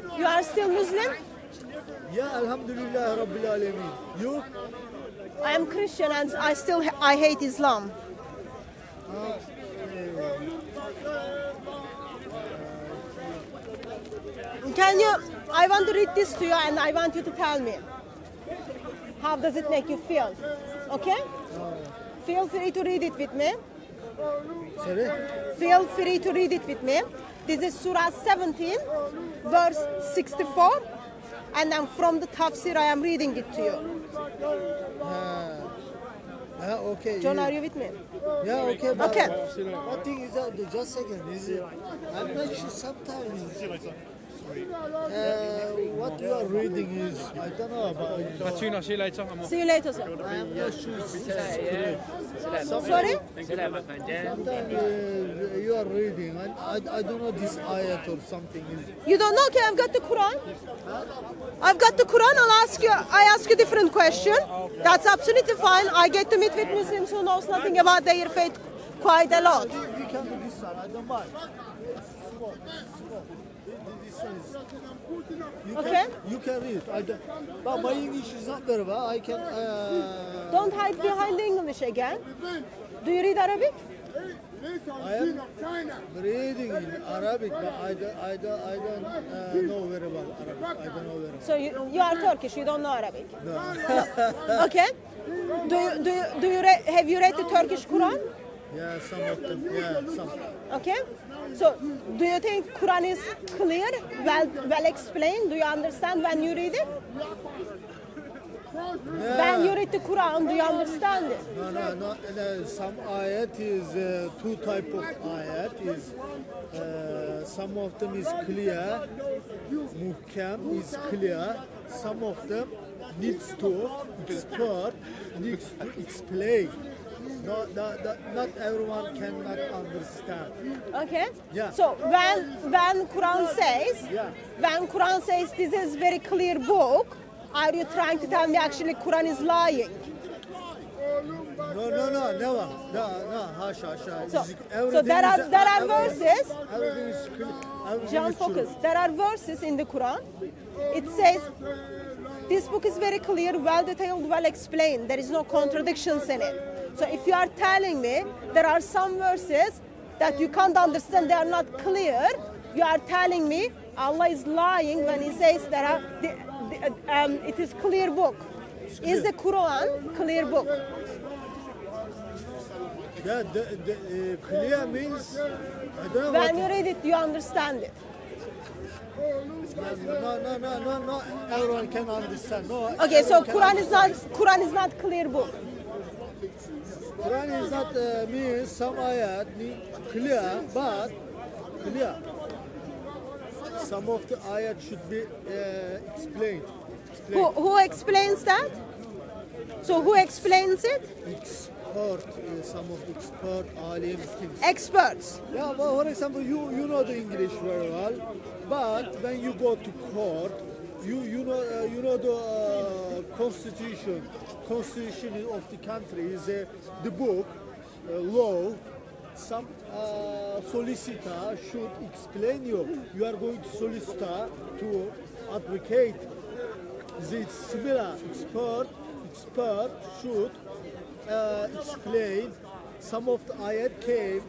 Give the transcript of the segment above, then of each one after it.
You are still Muslim? Yeah, Alhamdulillah Rabbil Alameen. You? I am Christian and I hate Islam. I want to read this to you and I want you to tell me. How does it make you feel? Okay? Feel free to read it with me. Sorry? Feel free to read it with me. This is Surah 17, verse 64. And then from the tafsir I am reading it to you. Okay. John, are you with me? Yeah, okay. But Okay. One thing is that, just a second, I'm not sure sometimes what you are reading is, I don't know about it. Tuna, see you later. See you later, sir. I am not sure it's Sorry? sometimes you are reading, and I don't know this ayat or something. You don't know? Okay, I've got the Quran. I've got the Quran. I ask you different question. That's absolutely fine. I get to meet with Muslims who knows nothing about their faith quite a lot. We can do this one, I don't mind. Okay. You can read. But my English is not very well. I can. Don't hide behind the English again. Do you read Arabic? I am reading in Arabic, but I don't know very well Arabic. I don't know very well. So you are Turkish. You don't know Arabic. No. Okay. Have you read the Turkish Quran? Yeah, some of them. Yeah, some. Okay. So do you think Quran is clear, well explained? Do you understand when you read it? Yeah. When you read the Quran, do you understand it? No. Some ayat is two type of ayat. Is some of them is clear, muhkam is clear. Some of them needs to explain. Not everyone cannot understand. Okay. Yeah. So when Quran says this is very clear book, are you trying to tell me actually Quran is lying? No, never. No, hasha. So there are verses. Everything is clear. Everything John, is true. focus. There are verses in the Quran. It says this book is very clear, well detailed, well explained. There is no contradictions in it. So if you are telling me there are some verses that you can't understand, they are not clear, you are telling me Allah is lying when He says that it is clear book. Is the Quran clear book? Yeah, the clear means I don't know When you read it, you understand it. No. Everyone can understand. No. Okay, so everyone can Quran is not clear book. Quran is not means some ayat clear, but clear. Some of the ayat should be explained. Who explains that? So who explains it? Some of expert alim things. Experts. Yeah, well, for example, you know the English very well, but when you go to court, you know the constitution of the country is the book law. Some solicitor should explain you. You are going to solicitor to advocate. It's similar. Expert should explain. Some of the ayat came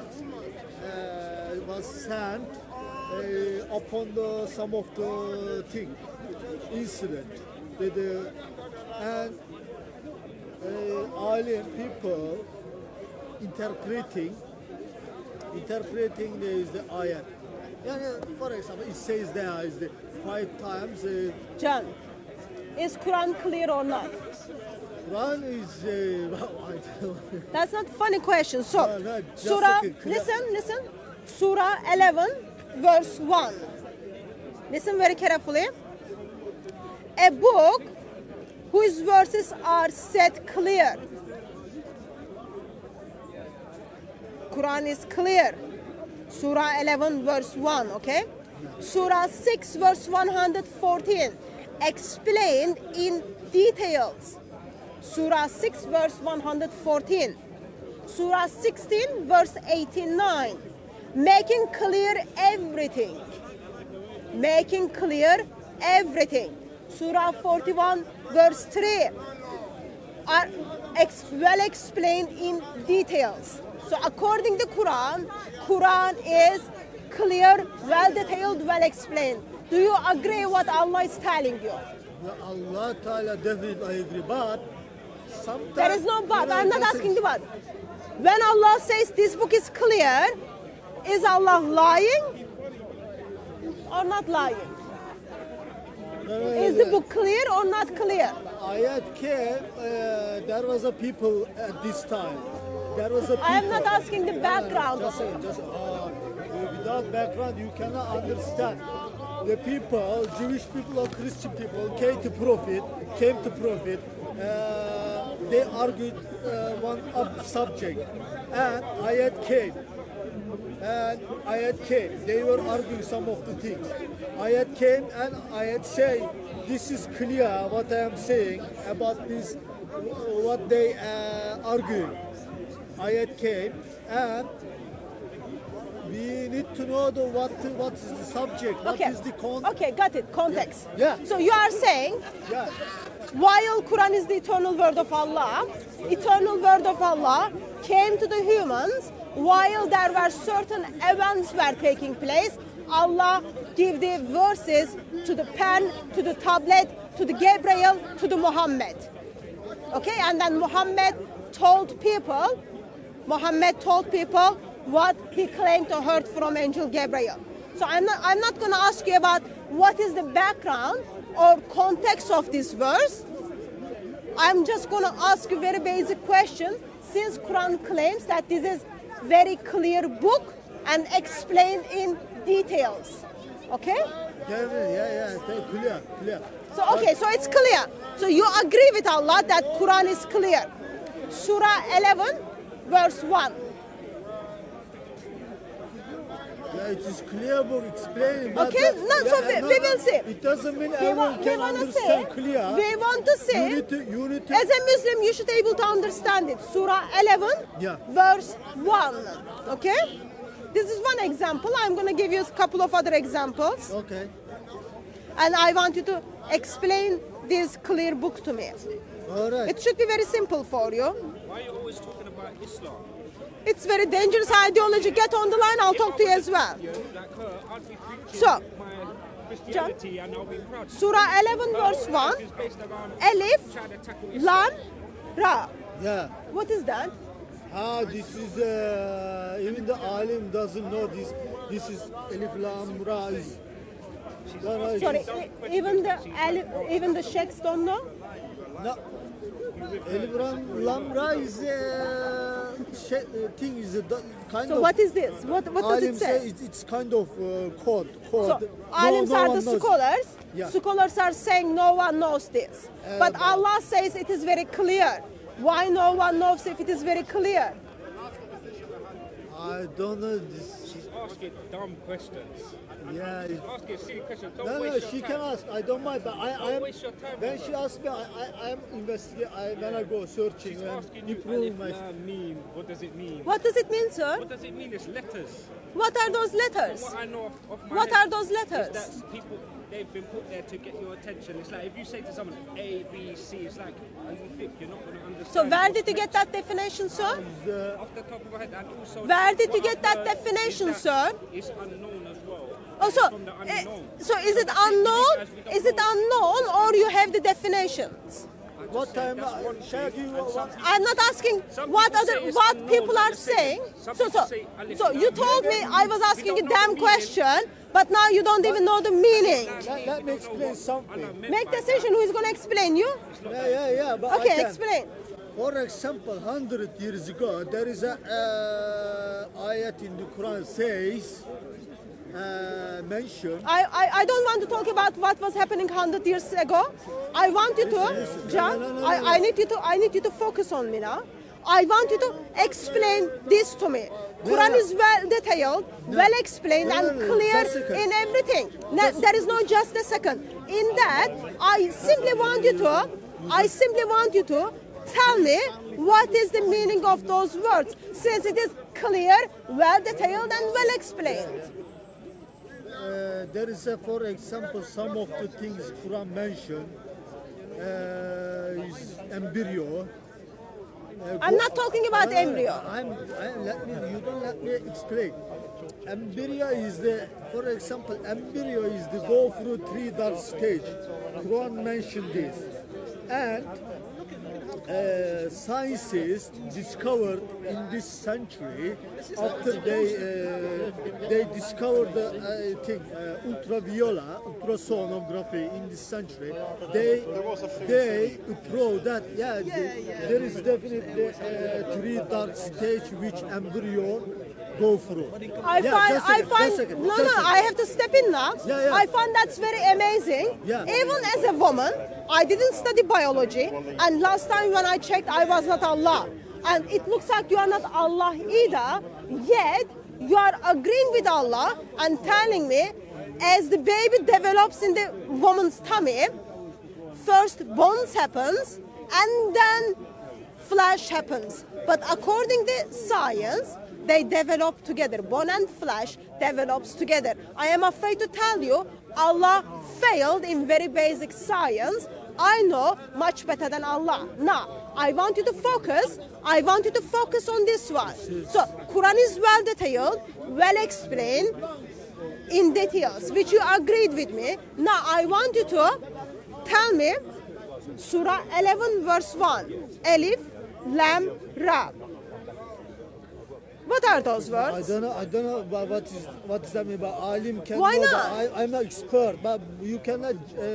was sent upon some of the thing incident. And alim people interpreting is the ayat. For example, it says there is the 5 times. John, is Quran clear or not? Quran is. That's not a funny question. So, No, just Surah, a second. listen. Surah 11, verse 1. Listen very carefully. A book whose verses are set clear. Quran is clear. Surah 11, verse 1, okay? Surah 6, verse 114. Explained in details. Surah 6, verse 114. Surah 16, verse 89. Making clear everything. making clear everything. Surah 41 verse 3 are well explained in details. So according to Quran is clear, well detailed, well explained. Do you agree what Allah is telling you? Allah Ta'ala definitely I agree, but sometimes There is no but. I'm not asking the but. When Allah says this book is clear, is Allah lying or not lying? Is the book clear or not clear? Ayat came, there was a people at this time. There was a people. I am not asking the background. Just without background, you cannot understand. The people, Jewish people or Christian people, came to Prophet. They argued one subject, and ayat came. They were arguing some of the things. Ayat came and ayat say, this is clear what I am saying about this, what they arguing. Ayat came and we need to know what is the subject, what is the context. Okay, got it. Context. Yeah. So you are saying, Yeah. while Quran is the eternal word of Allah came to the humans while there were certain events were taking place. Allah gave the verses to the pen, to the tablet, to the Gabriel, to the Muhammad. Okay, and then Muhammad told people what he claimed to heard from Angel Gabriel. So I'm not going to ask you about what is the background or context of this verse. I'm just going to ask you a very basic question. Since Quran claims that this is very clear book and explained in details, okay? Yeah, clear. So okay, so it's clear. So you agree with Allah that Quran is clear. Surah 11, verse 1. Yeah, it is clear book explaining. but Okay, that- we will see. It doesn't mean We everyone can want to understand say, clear. we want to say, You need to. as a Muslim, you should be able to understand it. Surah 11, Yeah. verse 1. Okay? This is one example. I'm going to give you a couple of other examples. Okay. And I want you to explain this clear book to me. All right. It should be very simple for you. Why are you always talking about Islam? It's very dangerous ideology. Get on the line. I'll talk to you as well. Like her, I'd be preaching So, my Christianity and I'll be proud. Surah 11, verse 1. It's based around Alif, trying to tackle Islam. Lam, Ra. Yeah. What is that? This is even the alim doesn't know this. This is Alif Lam Ra is. Sorry, even the sheikhs don't know? No. Alif Lam Ra is thing is kind So of. what is this? What does Alim it say? it's kind of code. So alims are the knows. scholars. Yeah. Scholars are saying no one knows this. But Allah says it is very clear. Why no one knows if it is very clear? I don't know this. She's asking dumb questions. Yeah. She's asking silly questions. Don't No, waste she your can time. ask. I don't mind, but Don't waste your time when with she her. asks me, I am investigating. When I go searching She's and asking you improve Alif my. Lam Mim. What does it mean? What does it mean, sir? What does it mean? It's letters. What are those letters? What I know of my What head are those is letters? that people, they've been put there to get your attention. It's like if you say to someone A, B, C, it's like, are you think you're not going to understand. So where what's did you get next. that definition, sir? Off the top of my head, and also. Where did you what get I've that heard definition, is that sir? It's unknown as well. Oh, so, From the unknown. so is it So the thing unknown? is, we don't Is it know. unknown or you have the definitions? I just What said time? that's one Shall I thing, give you and one? some I'm not asking Some what people other say it's what unknown, people like are you're saying. saying. Some So people say Alif so you Lam told me Mim. I was We asking a don't know damn the meaning. question, but now you don't even know the meaning. Let me explain something. Make decision. Who is going to explain you? Yeah. But I Okay, can. explain. For example, 100 years ago, there is a ayat in the Quran says, mentioned. I don't want to talk about what was happening 100 years ago. I want you to, Listen. John. No. I need you to focus on me now. I want you to explain this to me. Quran is well detailed, well explained, and clear just a second. in everything. There is no just a second. In that, I simply want you to tell me what is the meaning of those words, since it is clear, well detailed, and well explained. there is a, for example, some of the things Quran mentioned is embryo. I'm not talking about embryo. You don't let me explain. Embryo is the, for example, embryo is the go through 3 dark stage. Quran mentioned this, and scientists discovered in this century after they discovered the thing ultrasonography in this century. They prove that there is definitely 3 dark stage which embryo go through. I have to step in now. I find that's very amazing. Even as a woman, I didn't study biology, and last time when I checked, I was not Allah. And it looks like you are not Allah either, yet you are agreeing with Allah and telling me as the baby develops in the woman's tummy, first bones happens and then flesh happens. But according to science, they develop together. Bone and flesh develops together. I am afraid to tell you, Allah failed in very basic science. I know much better than Allah. Now, I want you to focus on this one. So, Quran is well detailed, well explained in details, which you agreed with me. Now, I want you to tell me Surah 11 verse 1, Alif, Lam, Ra. What are those words? I don't know what is that mean. But Alim can Why know, not? but I'm not expert. But you cannot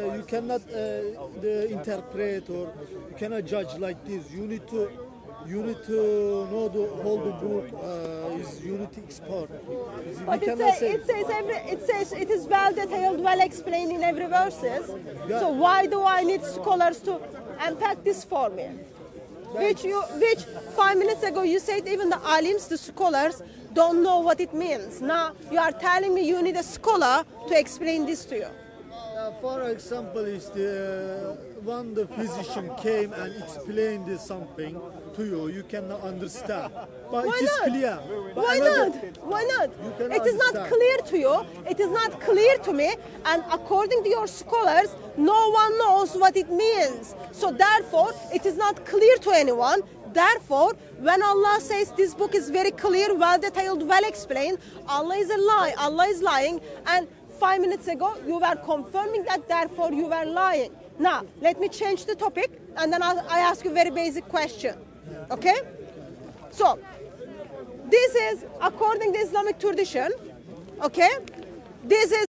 interpret, or you cannot judge like this. You need to know the whole book. You need to expert. But it says it is well detailed, well explained in every verses. Yeah. So why do I need scholars to unpack this for me? Which 5 minutes ago you said even the alims, the scholars, don't know what it means. Now you are telling me you need a scholar to explain this to you. For example, is when the physician came and explained something to you, you cannot understand. But Why it is not? clear. But Why not? Why not? cannot It is not understand. clear to you. It is not clear to me. And according to your scholars, no one knows what it means. So therefore, it is not clear to anyone. Therefore, when Allah says this book is very clear, well detailed, well explained, Allah is a lie. Allah is lying. And 5 minutes ago, you were confirming that, therefore you were lying. Now, let me change the topic, and then I ask you a very basic question. Okay? So, this is according to Islamic tradition. Okay? This is